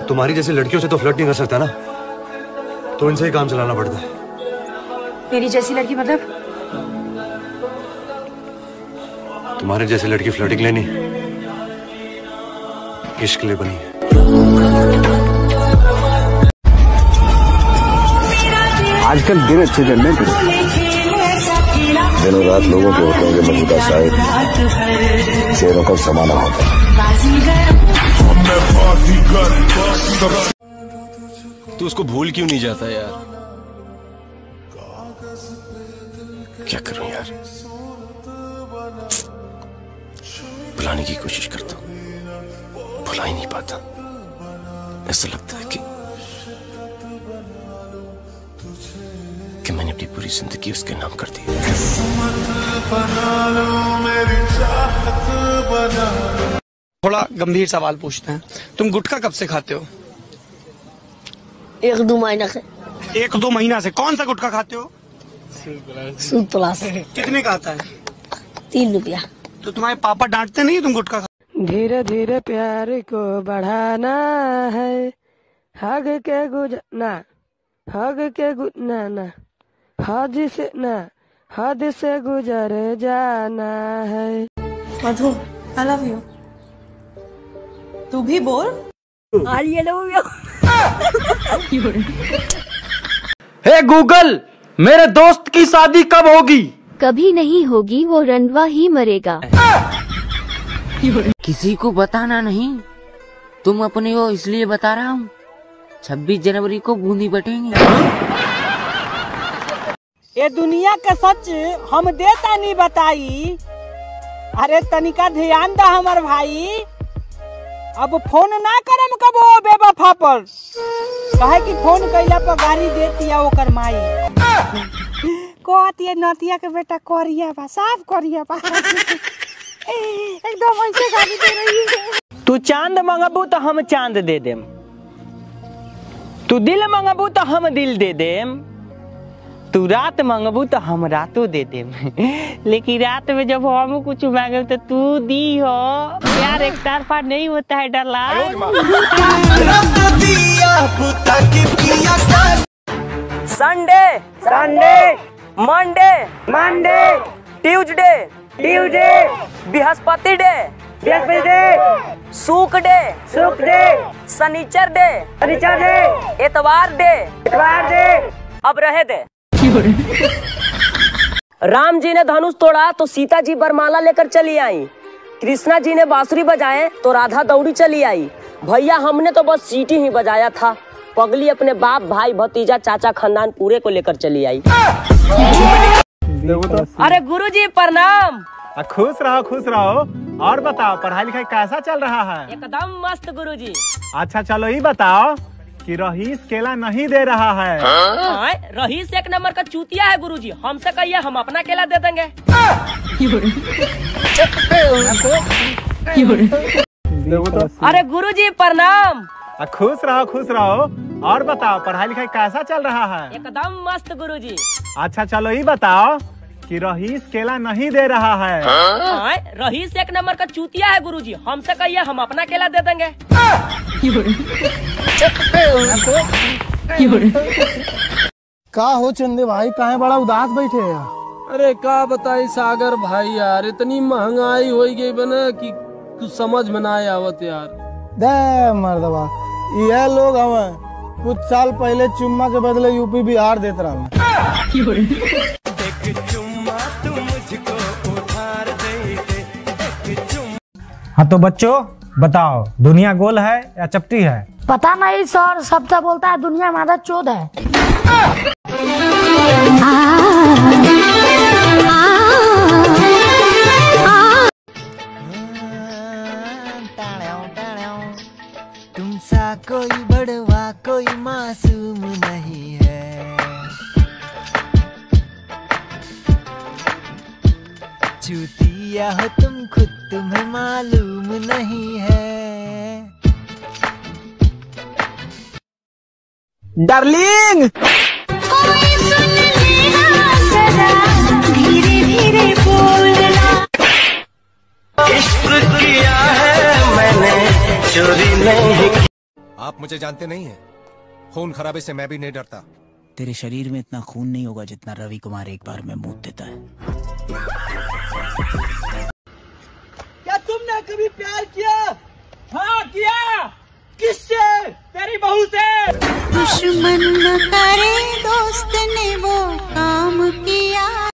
तुम्हारी जैसी लड़कियों से तो फ्लर्ट नहीं कर सकता ना, तो इनसे ही काम चलाना पड़ता है। मेरी जैसी लड़की मतलब? तुम्हारे जैसी लड़की फ्लर्टिंग लेनी इश्क ले बनी है। आजकल दिन अच्छे चल रहे हैं, दिनों रात लोगों के होठों के मधुका शायद शेरों का समाना होता है। तू उसको भूल क्यों नहीं जाता यार? क्या करूं यार, भुलाने की कोशिश करता हूं, भुला ही नहीं पाता। ऐसा लगता है कि मैंने अपनी पूरी जिंदगी उसके नाम कर दी। थोड़ा गंभीर सवाल पूछते हैं, तुम गुटखा कब से खाते हो? 1-2 महीना से। 1-2 महीना से? कौन सा गुटखा खाते हो? सूद प्लस। कितने का आता है? 3 रुपया। तो तुम्हारे पापा डांटते नहीं तुम गुटखा? धीरे धीरे प्यार को बढ़ाना है, हग के गुजरना, हग के गुजरना, हद से ना, हद से गुजर जाना है। मधु, I love you। तू भी बोल। I love you। Hey Google, मेरे दोस्त की शादी कब होगी? कभी नहीं होगी, वो रंडवा ही मरेगा। किसी को बताना नहीं, तुम अपने को इसलिए बता रहा हूँ, 26 जनवरी को बूंदी बटेंगे। ये दुनिया का सच हम देता नहीं बताई। अरे तनिका ध्यान दा हमार भाई, अब फोन ना करम कबो बेवफा पर, कहे कि फोन कैला पर गाड़ी देती है ओकर माई। कहती है नतिया के बेटा करिया बा, साफ करिया बा। एकदम ऐसे गाड़ी दे रही है। तू चांद मंगबू तो हम चांद दे देम, तू दिल मंगबू तो हम दिल दे देम, तू रात मंगबू तो हम रातों दे देम। लेकिन रात में जब हम कुछ मांगे तो तू दी हो। यार एक तरफा नहीं होता है डरला। Sunday Sunday, Monday Monday, Tuesday Tuesday, बृहस्पति डे बृहस्पति डे, शुक्र डे शनिचर डे एतवार डे। अब रहे दे। राम जी ने धनुष तोड़ा तो सीता जी बरमाला लेकर चली आई, कृष्णा जी ने बांसुरी बजाए तो राधा दौड़ी चली आई, भैया हमने तो बस सीटी ही बजाया था, पगली अपने बाप भाई भतीजा चाचा खानदान पूरे को लेकर चली आई। अरे गुरुजी प्रणाम। खुश रहो। और बताओ पढ़ाई लिखाई कैसा चल रहा है? एकदम मस्त गुरुजी। अच्छा चलो ये बताओ कि रहीस केला नहीं दे रहा है। रहीस एक नंबर का चूतिया है गुरुजी, हमसे कहिए हम अपना केला दे देंगे। अरे गुरुजी प्रणाम। खुश रहो। और बताओ पढ़ाई लिखाई कैसा चल रहा है? एकदम मस्त गुरुजी। अच्छा चलो ये बताओ कि रहीस केला नहीं दे रहा है। रहीस एक नंबर का चूतिया है गुरुजी, हमसे कहिए हम अपना केला दे देंगे। का हो चंदे भाई, काहे बड़ा उदास बैठे यार? अरे का बताई सागर भाई यार, इतनी महंगाई हो गई बना कि कुछ समझ में ना आवत यार। दे मर्दवा, ये लोग हमें कुछ साल पहले चुम्मा के बदले यूपी बिहार देते रहा। हाँ तो बच्चों बताओ, दुनिया गोल है या चपटी है? पता नहीं सर, सब तो बोलता है दुनिया मादा चोद है। तुमसा कोई बड़वा कोई मासूम नहीं है, चूतिया हो तुम खुद तुम्हें मालूम नहीं है। डार्लिंग धीरे धीरे बोलना, इश्क किया है मैंने, चोरी नहीं। आप मुझे जानते नहीं हैं। खून खराबे से मैं भी नहीं डरता। तेरे शरीर में इतना खून नहीं होगा जितना रवि कुमार एक बार में मूत देता है। क्या तुमने कभी प्यार किया? हाँ किया। किससे? तेरी बहू से। दुश्मन न करे दोस्त